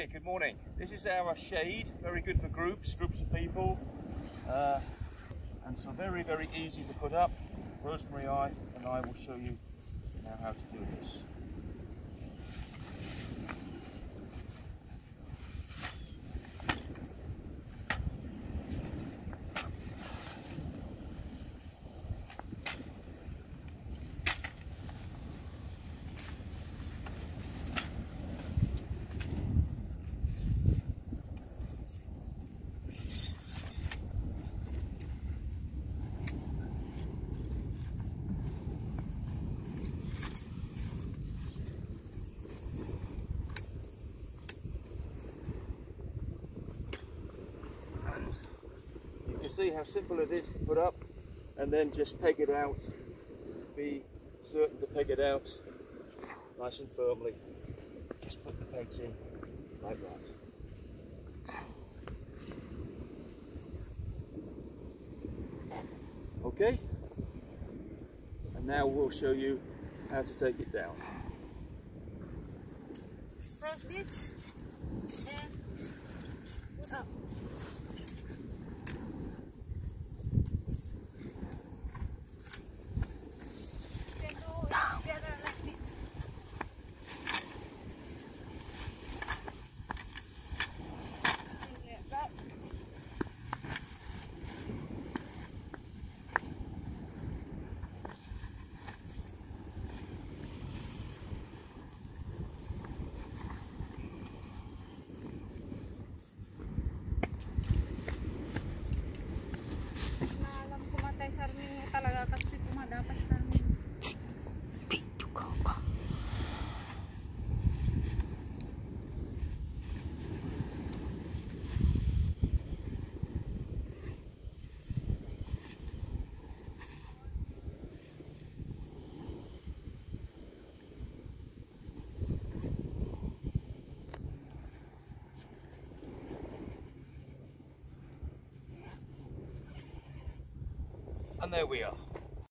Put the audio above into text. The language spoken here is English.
good morning. This is our shade, very good for groups of people, and so very, very easy to put up. Rosemary and I will show you now how to do this. See how simple it is to put up, and then just peg it out. Be certain to peg it out nice and firmly. Just put the pegs in like that. Okay, and now we'll show you how to take it down. Press this and put up. Talaga kasi dapat sa amin. Video ka. And there we are.